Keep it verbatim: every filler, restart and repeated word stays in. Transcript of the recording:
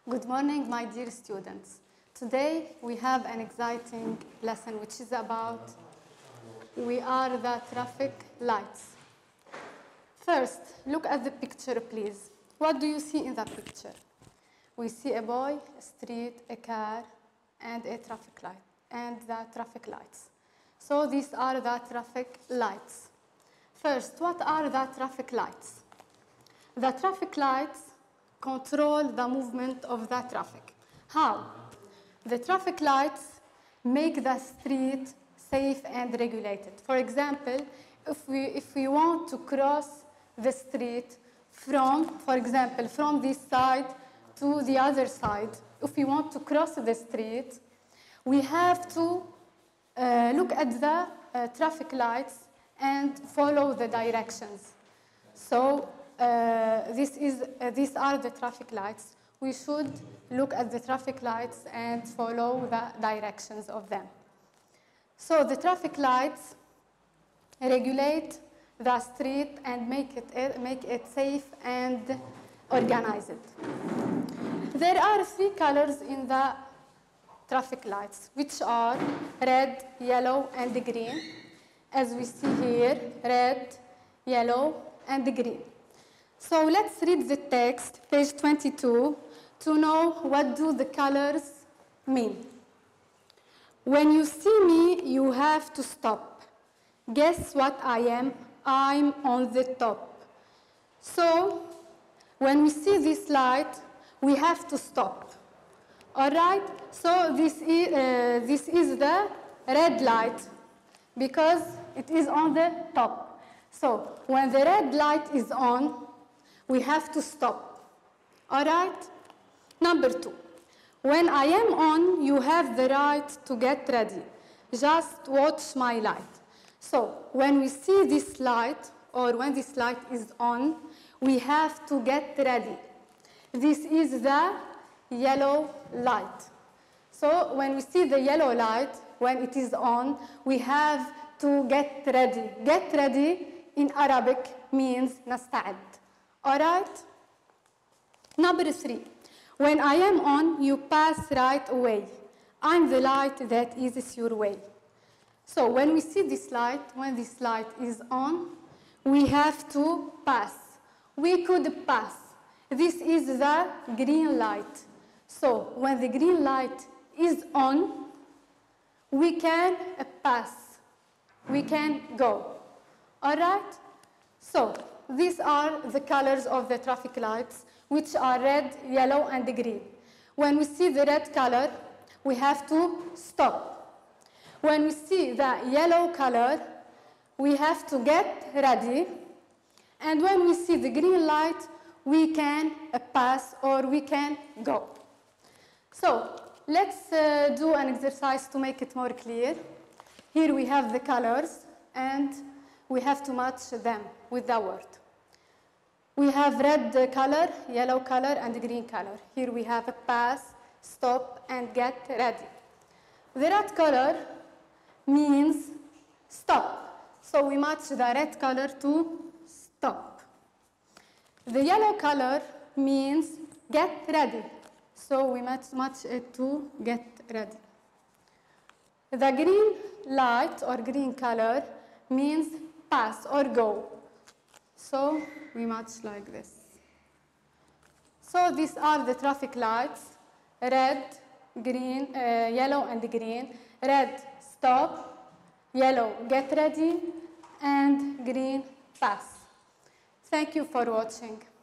Good morning, my dear students. Today we have an exciting lesson which is about we are the traffic lights. First, look at the picture, please. What do you see in the picture? We see a boy, a street, a car, and a traffic light, and the traffic lights. So these are the traffic lights. First, what are the traffic lights? The traffic lights control the movement of the traffic. How? The traffic lights make the street safe and regulated. For example, if we, if we want to cross the street from, for example, from this side to the other side, if we want to cross the street, we have to uh, look at the uh, traffic lights and follow the directions. So uh, this is, uh, these are the traffic lights. We should look at the traffic lights and follow the directions of them. So the traffic lights regulate the street and make it, make it safe and organized. There are three colors in the traffic lights, which are red, yellow, and green. As we see here, red, yellow, and green. So let's read the text, page twenty-two, to know what do the colors mean. When you see me, you have to stop. Guess what I am? I'm on the top. So when we see this light, we have to stop. All right? So this is, uh, this is the red light because it is on the top. So when the red light is on, we have to stop. All right? Number two, when I am on, you have the right to get ready. Just watch my light. So when we see this light, or when this light is on, we have to get ready. This is the yellow light. So when we see the yellow light, when it is on, we have to get ready. Get ready in Arabic means nasta'ad. All right? Number three, when I am on, you pass right away. I'm the light that is your way. So when we see this light, when this light is on, we have to pass. We could pass. This is the green light. So when the green light is on, we can pass. We can go. All right? So these are the colors of the traffic lights, which are red, yellow, and green. When we see the red color, we have to stop. When we see the yellow color, we have to get ready. And when we see the green light, we can pass or we can go. So let's uh, do an exercise to make it more clear. Here we have the colors, and we have to match them with the word. We have red color, yellow color, and green color. Here we have a pass, stop, and get ready. The red color means stop. So we match the red color to stop. The yellow color means get ready. So we match, match it to get ready. The green light or green color means pass or go. So we match like this. So these are the traffic lights, red, green, uh, yellow and green. Red, stop. Yellow, get ready. And green, pass. Thank you for watching.